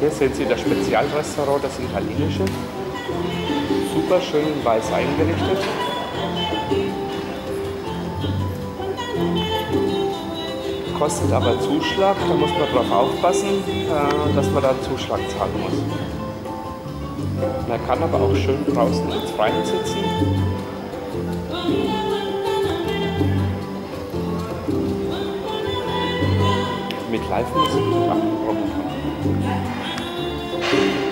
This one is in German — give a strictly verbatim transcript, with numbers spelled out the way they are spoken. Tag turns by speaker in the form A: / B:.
A: Hier sehen Sie das Spezialrestaurant, das italienische. Super schön weiß eingerichtet. Kostet aber Zuschlag, da muss man drauf aufpassen, dass man da Zuschlag zahlen muss. Man kann aber auch schön draußen ins Freien sitzen. Mit Live-Musik am Programm.